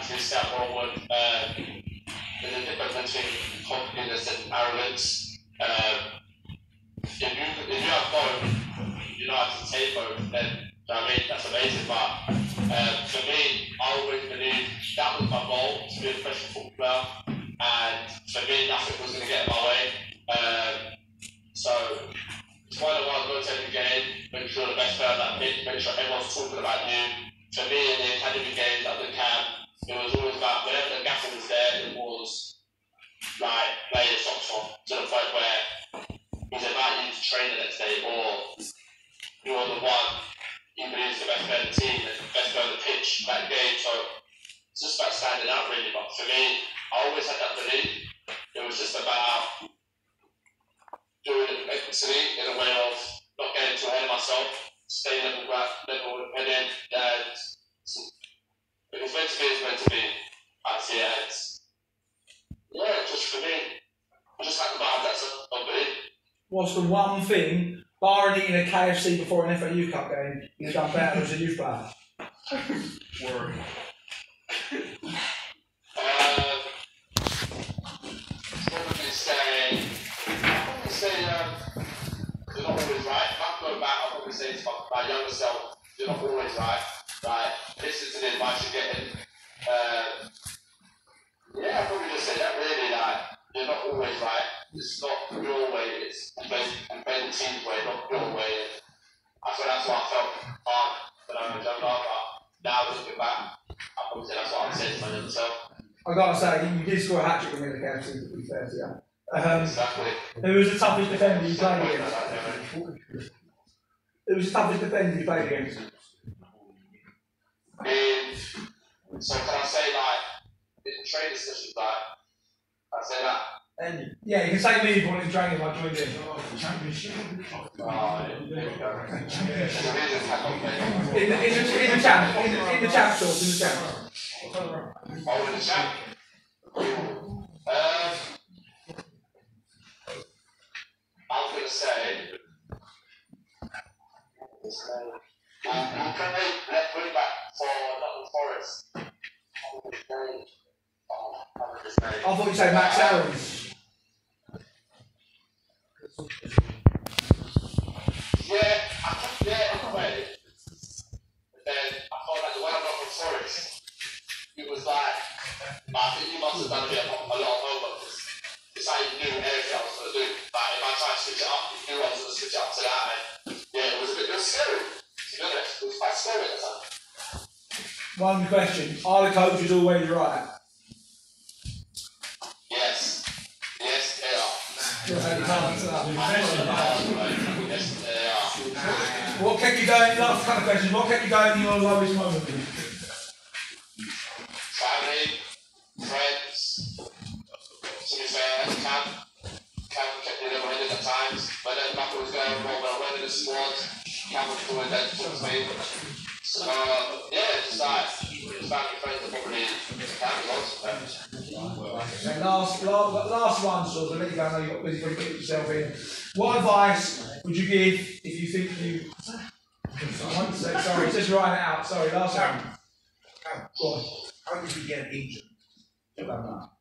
actually say Rowan. There's a difference between confidence and arrogance. If you have both, you know how to take both, then you know what I mean, that's amazing. But for me, I always believed that was my goal, to be a professional footballer, and for me, nothing was going to get in my way. So it's one of the ones going to every game, make sure the best player on that pitch, make sure everyone's talking about you. For me, in the academy games at the camp, it was always about whenever the gaffer was there, it was like play your socks off to the point where he's inviting you to train the next day, or you're the one he believes the best player on the team and the best player on the pitch that game. So it's just about standing out really. But for me, I always had that belief. It was just about doing it mentally in a way of not getting too ahead of myself, stay level headed, and if it's meant to be, it's meant to be. I see it as, yeah, just for me, I just had to have that sort of belief. What's the one thing, barring eating a KFC before an FA Youth Cup game, you've done better as a youth player? Worry. Probably say you're not always right. If I'm going back, I'll probably say to my younger self, you're not always right. Right? Listen to the advice you're getting. Yeah, I'll probably just say that really, like, you're not always right. It's not your way, it's the team's way, not your way. I feel that's what I felt hard when I was younger, but now looking back, I probably say that's what I'd say to my younger self. I've got to say, you did score a hat-trick when you were at the KFC, to be fair to you. Exactly. Who was the toughest defender you played against? Who was the toughest defender you played against? So can I say, like, in training sessions, like, I say that? Yeah, you can say me if you want to train if I joined in. Championship. There we go. In the champ shorts, in the champ. Oh, in the champ? I was going to say, can they let bring back for Nottingham Forest? I thought you said Max Aarons. Yeah, I think, in a way. But then I thought that the one I'm Nottingham Forest, it was like, I think you must have done a lot of homework. It's how you knew everything I was going to do. Like, if I tried to switch it up, you knew I was going to switch it up to that. And yeah, it was scary. To be honest, it was quite scary at the time. One question, are the coaches always right? Yes. Yes, they are. Yes, they are. What kept you going, last couple of questions, what kept you going in your lowest moment? Family, friends, to be fair, camp kept me level-headed at times, but then back was going wrong, I went in the squad, camp was doing that towards me. So, yeah, it's like, family, friends are probably And last one, so I'll let you go, I know you've got busy, put yourself in. What advice would you give if you think you... Sorry, just writing it out, sorry, last one. How did you get injured?